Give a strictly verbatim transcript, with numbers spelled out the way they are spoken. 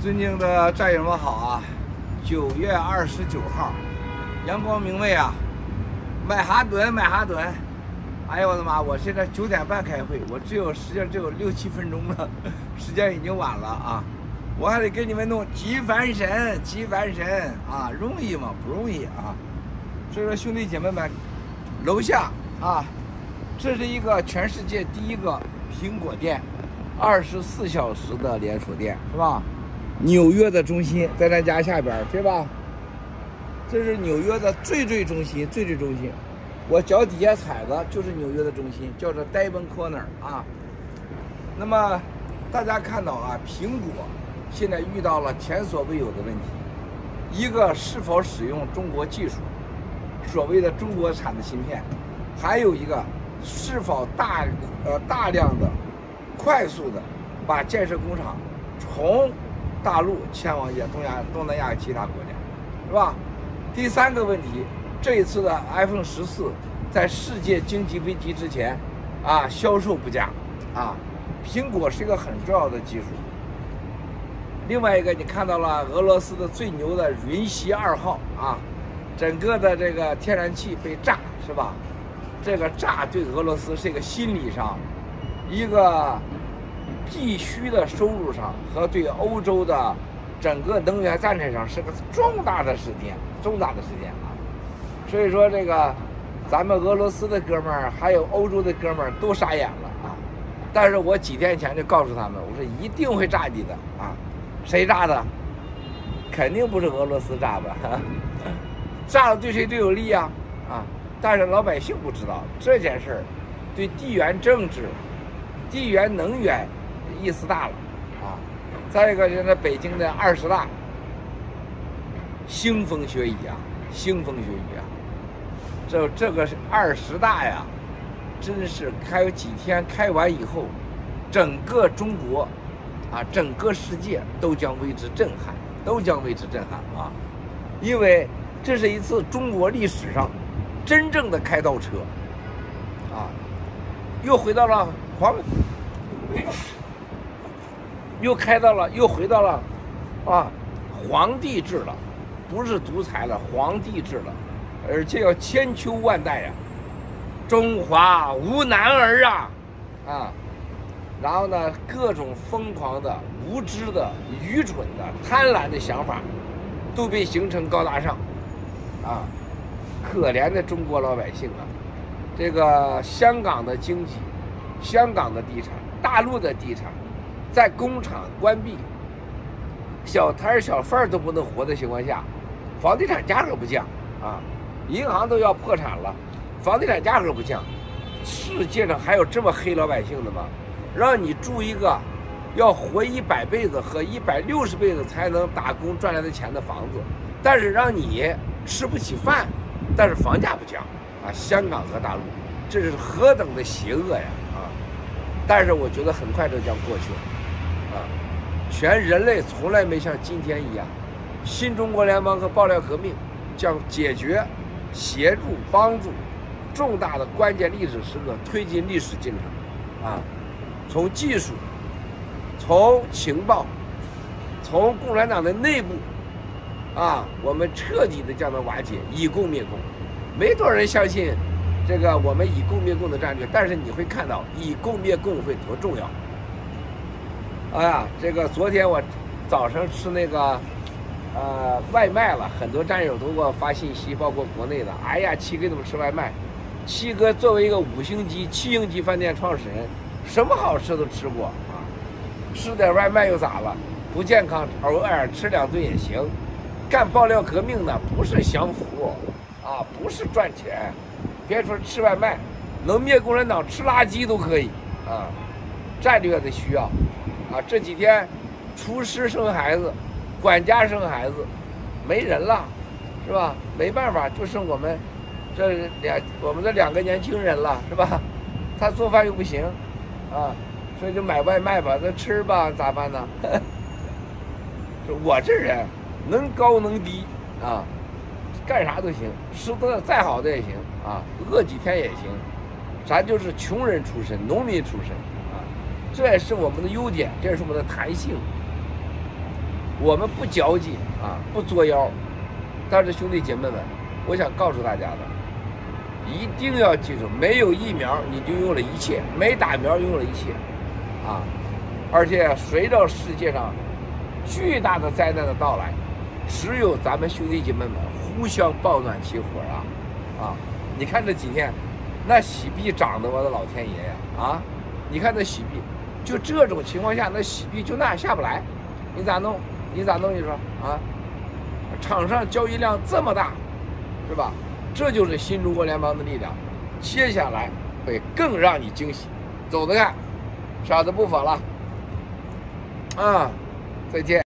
尊敬的战友们好啊！九月二十九号，阳光明媚啊，曼哈顿，曼哈顿。哎呦我的妈！我现在九点半开会，我只有实际上只有六七分钟了，时间已经晚了啊！我还得给你们弄急翻身，急翻身啊，容易吗？不容易啊！所以说兄弟姐妹们，楼下啊，这是一个全世界第一个苹果店，二十四小时的连锁店，是吧？纽约的中心在咱家下边，对吧？这是纽约的最最中心，最最中心。我脚底下踩的就是纽约的中心，叫做 Devon Corner 啊。那么大家看到啊，苹果现在遇到了前所未有的问题，一个是否使用中国技术，所谓的中国产的芯片，还有一个是否大呃大量的、快速的把建设工厂从大陆迁往也东亚、东南亚其他国家，是吧？第三个问题，这一次的 iPhone 十四在世界经济危机之前，啊，销售不佳，啊，苹果是一个很重要的技术。另外一个，你看到了俄罗斯的最牛的云溪二号啊，整个的这个天然气被炸，是吧？这个炸对俄罗斯是一个心理上，一个必须的收入上和对欧洲的整个能源战略上是个重大的事件，重大的事件啊！所以说这个咱们俄罗斯的哥们儿还有欧洲的哥们儿都傻眼了啊！但是我几天前就告诉他们，我说一定会炸你的啊！谁炸的？肯定不是俄罗斯炸的，呵呵炸了对谁都有利啊啊！但是老百姓不知道这件事儿，对地缘政治、地缘能源意思大了啊！再一个，现在北京的二十大，腥风血雨啊，腥风血雨啊！这这个是二十大呀，真是开几天开完以后，整个中国啊，整个世界都将为之震撼，都将为之震撼啊！因为这是一次中国历史上真正的开倒车啊，又回到了黄。又开到了，又回到了，啊，皇帝制了，不是独裁了，皇帝制了，而且要千秋万代呀，中华无男儿啊，啊，然后呢，各种疯狂的、无知的、愚蠢的、贪婪的想法，都被形成高大上，啊，可怜的中国老百姓啊，这个香港的经济，香港的地产，大陆的地产。在工厂关闭、小摊小贩都不能活的情况下，房地产价格不降啊，银行都要破产了，房地产价格不降，世界上还有这么黑老百姓的吗？让你住一个要活一百辈子和一百六十辈子才能打工赚来的钱的房子，但是让你吃不起饭，但是房价不降啊！香港和大陆，这是何等的邪恶呀啊！但是我觉得很快这将过去了。啊，全人类从来没像今天一样，新中国联邦和爆料革命将解决、协助、帮助重大的关键历史时刻推进历史进程。啊，从技术，从情报，从共产党的内部，啊，我们彻底的将它瓦解，以共灭共。没多少人相信这个我们以共灭共的战略，但是你会看到以共灭共会多重要。哎呀，这个昨天我早上吃那个呃外卖了，很多战友都给我发信息，包括国内的。哎呀，七哥怎么吃外卖？七哥作为一个五星级、七星级饭店创始人，什么好吃都吃过啊。吃点外卖又咋了？不健康，偶尔吃两顿也行。干爆料革命的不是享福啊，不是赚钱。别说吃外卖，能灭共产党吃垃圾都可以啊。战略的需要。啊，这几天厨师生孩子，管家生孩子，没人了，是吧？没办法，就剩我们这两我们这两个年轻人了，是吧？他做饭又不行，啊，所以就买外卖吧，那吃吧，咋办呢？我这人能高能低啊，干啥都行，吃的再好的也行啊，饿几天也行，咱就是穷人出身，农民出身。这也是我们的优点，这也是我们的弹性。 我们不交际啊，不作妖。但是兄弟姐妹们，我想告诉大家的，一定要记住，没有疫苗你就用了一切，没打苗用了一切，啊！而且随着世界上巨大的灾难的到来，只有咱们兄弟姐妹们互相抱暖起火啊！啊！你看这几天，那喜币涨的，我的老天爷呀！啊！你看那喜币，就这种情况下，那喜币就那样下不来，你咋弄？你咋弄？你说啊？场上交易量这么大，是吧？这就是新中国联邦的力量，接下来会更让你惊喜。走着看，傻子不否了啊！再见。